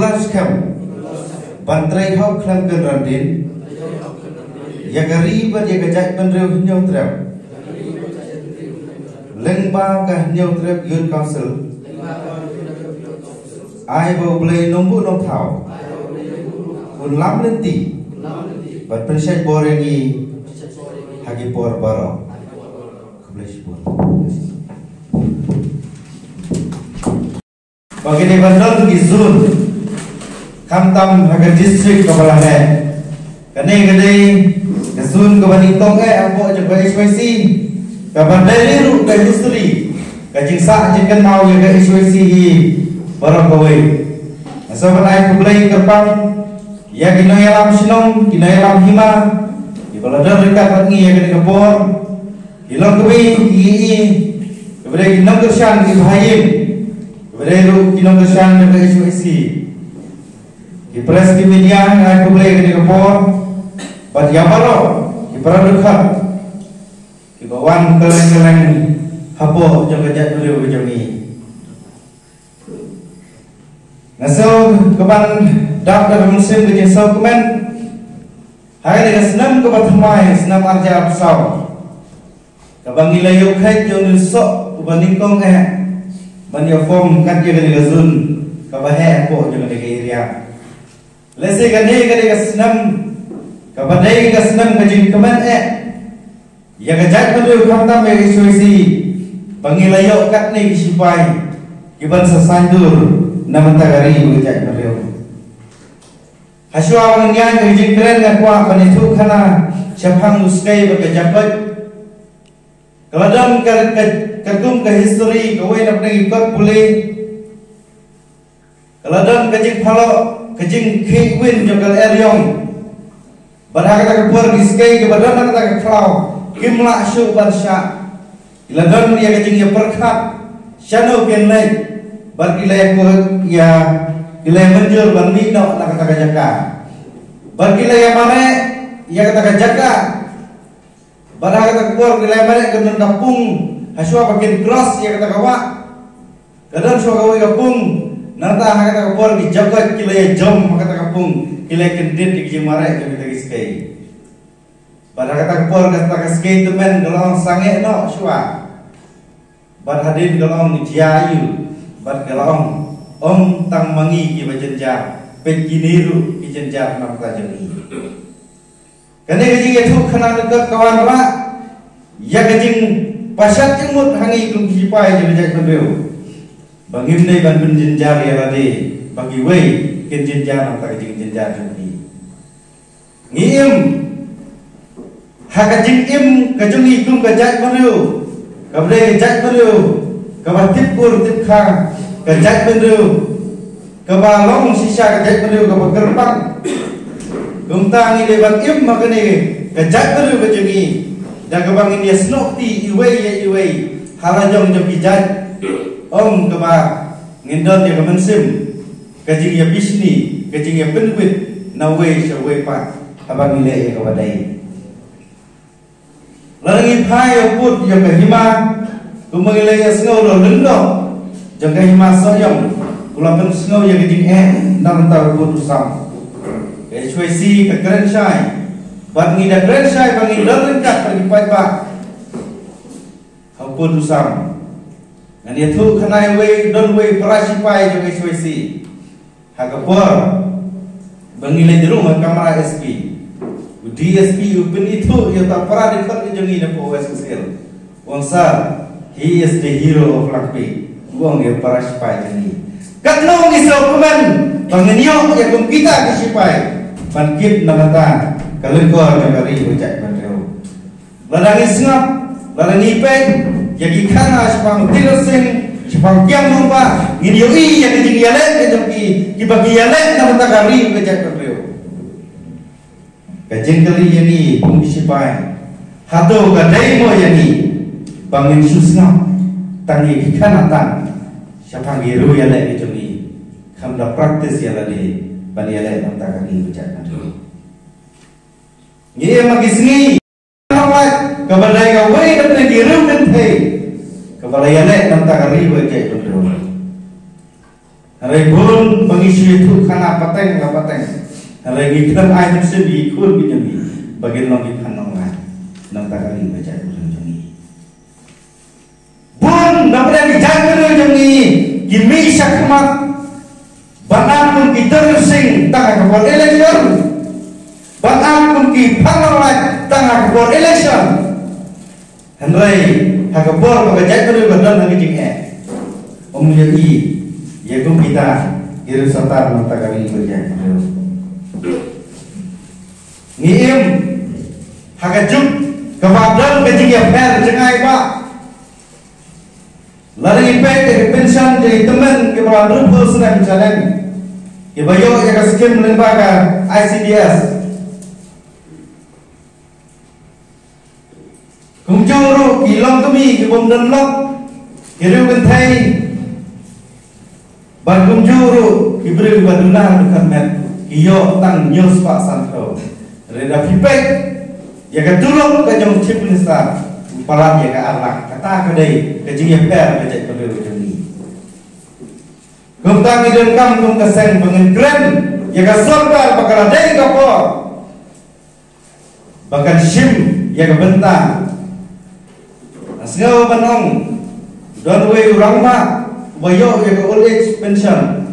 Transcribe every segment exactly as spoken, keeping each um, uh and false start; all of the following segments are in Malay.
Nicholas Kemp Bantrai hau klang ken randin ya gari ba ya gajak penreu nyau trap lengba ka nyau trap youth council ai bo play nombu no thau un lam lenti bat pensai borengi hagi por baro keblesh por bagini bandol di zone kamtam haga district kepala hai kane gede zone ke bani tong eh ambo je H Y C ka bandai ru ka history ka jingsa jingkan mau ya ka H Y C hi barang kawai asa banai kublai kerpang ya kinoi alam sinong kinoi alam hima di baladar dekat pangi ya kene kapor hilong kebi i kebre kinong kersan ki bahayim kebre ru kinong kersan ke H Y C di press di media ngai kublai kene kapor pat yamaro di peradukat di bawan keleng-keleng hapo jaga-jaga beliau bejami ngaso keban dak dak musim ke so komen hari dengan senam ke batamai senam arja besar kabang ilayu khai jong sok ubanding kong eh banyak form kat je dengan zun kabahe po jong dengan area lese kan ni dengan senam kabadai dengan senam kajin komen eh ya gajak beliau khamtam me H Y C bangilayo kat ni kisipai kiban sasandur nama tagari gajak beliau Haswa mengian kerja keren dengan kuah penitu karena siapang uskai berkejabat. Kalau dalam kertum ke history kau yang nak ikut boleh. Kalau dalam kerja palo kerja kewin juga eriong. Berhak kata kepuar iskai kepada nak kata keklau kimla syu barsha. Kalau dalam dia kerja yang perkat shano kenlai berkilai aku ya. Ilai menjur bani no nak kata jaga. Berkilai yang mana ia kata jaga. Barang kata keluar ilai mana kena dapung haswa pakai cross ia kata kawa. Kadang suka kawa kapung nanta kata keluar di jaga kilai jom kata kapung kilai kendit di jemara jadi lagi skai. Barang kata keluar kata skai temen kalau sange no shua. Bar hadir kalau jiayu bar kalau Om tang mangi ki bajenja pekiniru ki jenja nam ta jeni kane gajing etu khana dekat kawan ra ya gajing pasat imut hangi kum ki pai je jai kembeu bangim nei ban bin jenja ya rade bagi wei kin jenja nam ta gajing jenja jeni ngiem ha gajing im gajungi kum gajai kembeu kabre gajai kembeu kabatip pur tip kha kejat bendeu kebalong sisa kejat bendeu ke gerbang gumta ni lebat im makane kejat bendeu kejengi dan kebang ini snokti iwe ya iwe halajong jom kijat om keba ngindon ya kemensim kejing ya bisni kejing ya penwit nawe sawe pat abang ile ya kewadai larangi pai put ya kehima kumangile ya sngau lo lendo jaga hima soyong ulapan snow yang gijing eh nam tar putusam H Y C ke keren syai bat ngida keren syai bangi lerengkat pergi pai ba hau putusam ngan itu kena we don we prasi pai jaga H Y C hagapor bangi le di rumah kamera S P D S P upen itu ya tak pernah dekat jengi na po S K L wangsa he is the hero of Lakpi buang ya para sipai ini. Katno ngi dokumen pangenyo ya kum kita ke sipai. Bangkit namata kalengkor negari bocak bandreu. Ladangi sengap, ladangi pek ya gikana sipang tirasing sipang kiam numpa ngini yoi ya kijing yale ke joki kibagi yale namata kari bocak bandreu. Kajeng kali yani kum sipai. Hado gadai mo yani bangin susngap tangi gikana tan siapang giru ya le ijungi kamda praktis ya lade bani ya le namta kani bujak nanti ngi magisni nawat kabadai ka wei namta giru nanti kabadai ya le namta kani bujak nanti Hari pun mengisi itu karena pateng nggak pateng. Hari kita ayat sendiri ikut begini. Bagi lagi kanong lah, nang tak kali baca ulang jami. Bun, nampak di jangan jami. Kimi sakmat, banam pun kita tersing tengah kebor election. Banam pun kita pangalai tengah kebor election. Henry, hakabor baca ulang badan lagi jingeh. Om jadi, ya kum kita iru satar nang tak kali baca. Ngiem hakajuk kepadang kejing fer jengai pak lari ipek ke pensiun jadi teman ke bawah rumput senang jalan ke bayo ya kaskim lembaga I C D S kumjuru kilong kami ke bom denlok kiru kentai ban kumjuru kibri baduna dekat met kiyo tang news pak santo reda pipek ya ketulung ke jong chief minister palam ya ke arah kata kedai ke jing per ke jai pedul jeni kumtang idun kam kum keseng pengengkren ya ke sorga bakal dai kapo bakal sim ya ke bentang asngau banong don we urang ma bayo ya ke old age pension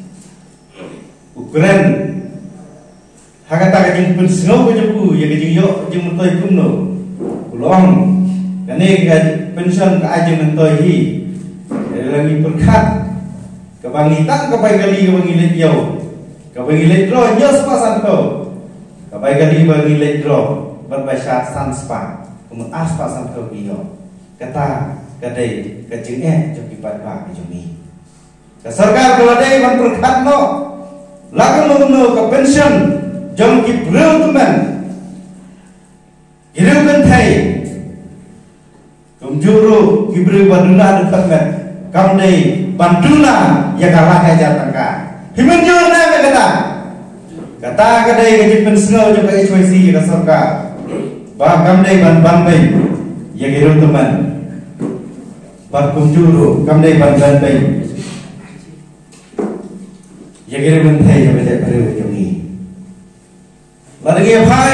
ukren hakata kajing pun snow bejuku ya kajing yo kajing mentoi kumno ulong kane ka pension ka ajing mentoi hi lagi berkat ke bangitan ke pai kali ke bangilet yo ke bangilet dro nyos pasan ko ke pai kali bangilet dro berbahasa sanspa kemun as pasan ko yo kata kadai kajing eh joki pai ba kajumi ke sarkar keladai ban berkat no lagu no ke pension jom ki breu teman kiru kan thai kumjuru ki breu baduna dekat men kam dei banduna ya kalah aja tangka himenjur na kata kata kadai ke pen snow jo ke H Y C ya sorka ba kam dei ban ban bai ya kiru teman ban kumjuru kam dei ban ban bai ya kiru kan thai jo ke breu jo ni lagi apa?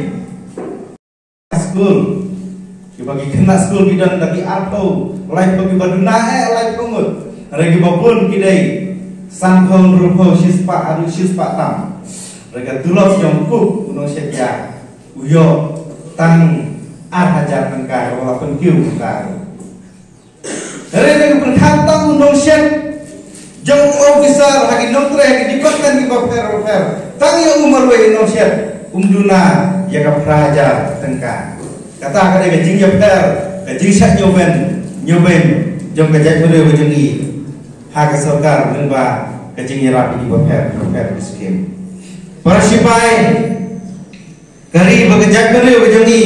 School, bagi kena school kita lagi arto, live bagi baduna eh live kumut, lagi babun kidai, sanghong rupo sispa adu sispa tam, lagi tulos jongkuk unong setia, uyo tang ar hajar tengkar, walaupun kiu tengkar, lagi berkantang unong set, jong officer lagi nontre lagi dipatkan di bawah fer fer, tang yang umur we unong set. Umduna ya ka praja tengka kata kada ke jing yapter ke jing sak nyoben nyoben jom ke jai bere bejengi ha ka sarkar lengba ke jing rapi di boper boper miskin para sipai kari be jai bere bejengi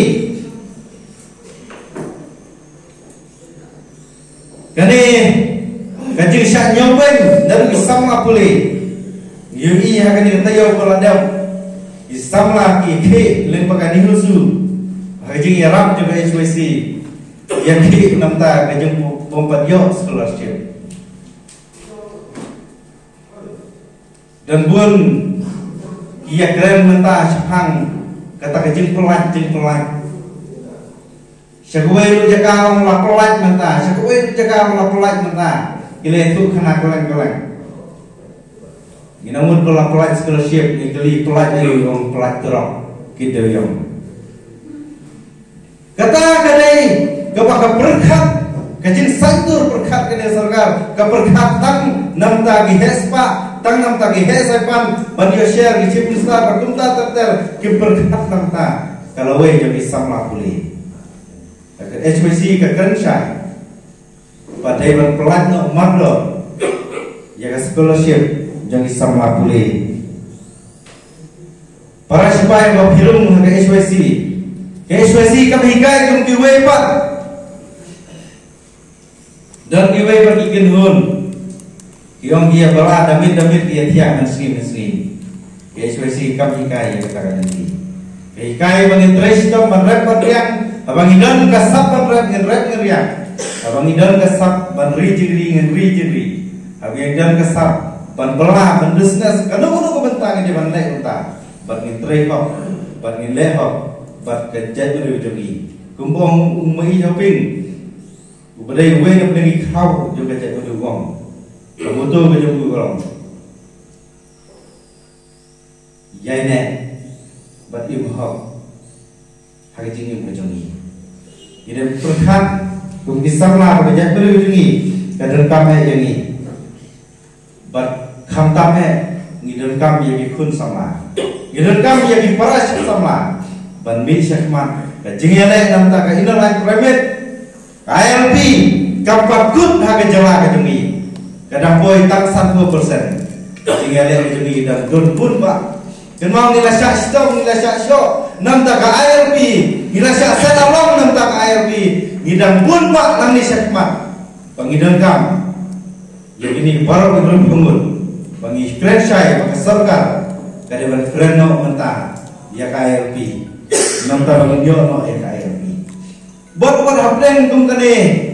kani ke jing sak nyoben dari sama puli yui ha kani tayo koladam Istamlah ki lembaga ni husu hajing yaram juga H Y C yang ki namta kajeng bombat yo scholarship dan bun ia keren menta sepang kata kajeng pelat jeng pelat syakwe lu jaga la pelat menta syakwe lu jaga la pelat menta ile tu kena keleng-keleng namun kalau pelat scholarship ni kali pelat ni orang pelat terok kita yang kata kadai kepada berkat kajin santur berkat kene sarkar ke berkat tang nam tagi hespa tang nam tagi hesepan banyo share di chief minister berkumta terter ke berkat nam ta kalau we jadi samla puli H Y C ke kensha padai ban pelat no marlo ya ke scholarship jangan sama pulih. Para siapa yang berfilm ke H Y C, ke H Y C kami hikai kum kiwei pak, dan kiwei bagi genhun, kiong dia bala damit damit dia tiang mesri mesri, ke H Y C kami hikai yang katakan nanti, ke hikai bagi interest tom berrep berriang, abang idan kasap berrep ngerep ngeriang, abang idan kasap berri jiri ngeri jiri, abang idan kasap ban belah ban business kanu kanu ko bentang di ban lek unta ban ngin trade hop ban ngin le hop ban kerja tu jogi kumpong umai shopping ubadai we na pngi khau jo kerja tu gong kamu tu ke jogi gong yai ne ban im hop hak jing im jogi ide perkhat kum disangla kerja tu jogi kadang kami yang ni bat kham tam hai ngidon kam yagi khun sama ngidon kam yagi paras sama ban mi syakman ka jingyale nam ta ka inner line private I L P kapat kut ha ka jala ka jungi kadang boy tak satu persen jingyale ka jungi dan don pun ba kenal nila syak stong nila syak syok nam ta ka I L P nila syak salalong nam ta ka I L P ngidang pun ba nam ni syakman pangidon kam yang ini baru belum bangun bagi franchise bagi sarkar dari ban freno mentah ya K L P nonton bangun no ya K L P buat buat haplen kum kene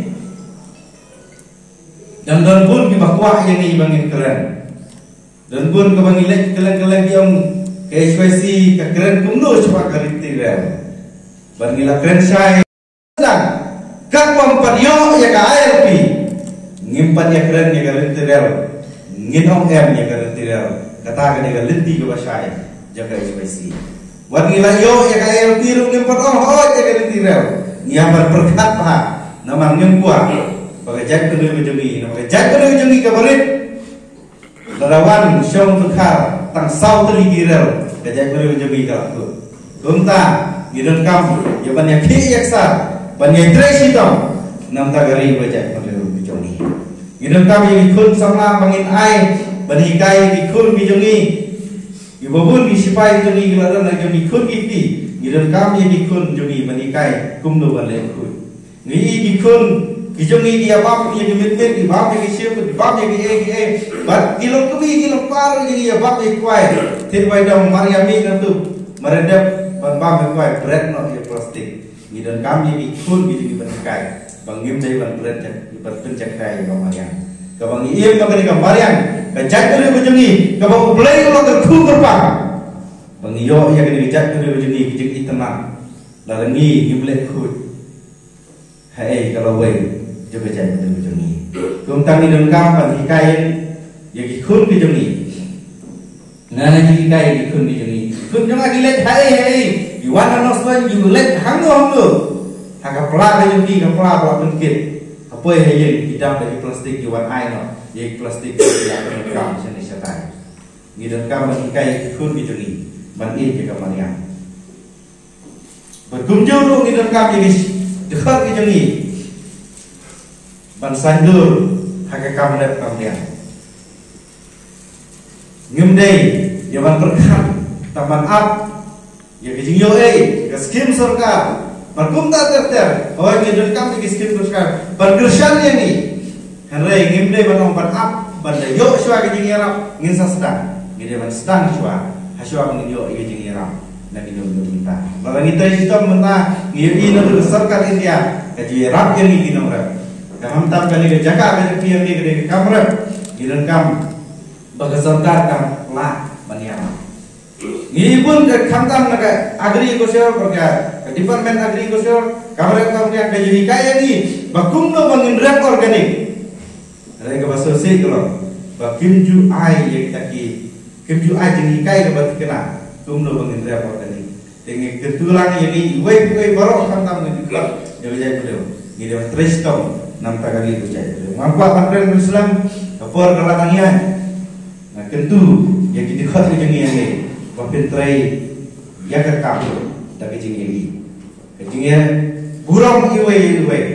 dan dan pun di bawah yang ini bangin keren dan pun ke bangin lek kelen-kelen yang ke H Y C ke keren kum no coba kariti rel bangila franchise dan kak pampadyo ya K L P ngimpan ya keren ya kariti rel nginong em ya kariti rel kata ka dia lenti ke basai jaga H Y C buat ngila yo ya K L P ru ngimpan oh oh ya kariti rel ngiambar berkat pa namang ngimpuan bagajak kene bejogi bagajak kene bejogi kabarit larawan syong tukar tang sau teli rel gajak kene bejogi kalku kumta ngidon kam ya banyak ki yaksa banyak tresi tong nam tagari bagajak kene bejogi ngidon kam yang ikut sama bangin ai bani kai ikut bejogi ibabun disipai jogi gelaran lagi ikut giti ngidon kam yang ikut jogi bani kai kumdo bale ikut ngi ikut Kijungi dia bab yang dimitmit, di bab yang disiap, di bab yang die die. Bat kilo kebi kilo paru yang dia bab yang kuai. Tidak baik dong Mariami nantu meredap ban bab yang kuai bread no ya plastik. Gidan kami ikun gitu di benkai. Bangim dari ban bread di berpencak kai bang Mariam. Kabang iya bang dari Mariam. Kajak dari kijungi, kabang play kalau terku berpang. Bang iyo yang kajak dari kijungi kijung itenang. Lalengi giblek kut. Hai kalau wei juga jadi betul ni. Kumtang ni dalam kampan hikayen, ya kikun di joni. Nana jadi hikayen kikun di joni. Kun jangan gilet hai hai. Iwan anoslan gilet hangu hangu. Haka pelak di joni, kapelak pelak penkit. Apa yang hai hitam dari plastik iwan air no. Yang plastik yang dalam sini setan. Di dalam kampan hikayen kikun di joni. Ban ini juga Mariam. Berkunjung di dalam kampan jadi dekat di joni. Ban sandur haka kamdep kamdian ngimdei yaman berkat taman up ya kijing yo eh ke skim sarkar ban kumta terter oh ngidon kam ke skim sarkar ban gersan yang ni hanrei ngimdei ban ban up ban yo shwa kijing yarap ngin sasda ngide ban sedang shwa haswa ngin yo kijing yarap na ngidon minta balang ita sistem menta ngiri no sarkar India kaji yarap yang ni kinomra हम तब कने के जगह के पीएम के कमरे गिरन काम बग सरकार काम ला बनिया ngibun ke khamtam na agri ko sir ko ka department agri ko sir kamre kam dia ke jadi kaya ni bakum no bangin rap organic re ke baso se ko bakim ju ai ye taki kim ju ai jadi kaya ke bat kena kum no bangin rap organic dengan ketulang ye ni wei wei baro khamtam ni ko jadi jadi ko ni dia tristom nam tagali itu jadi. Mampu pakai Islam, kapur kelatangian. Nah tentu yang kita khat ke jengi yang bapin trai ya ke kapur tak ke jengi lagi. Ke jengi burung iwe iwe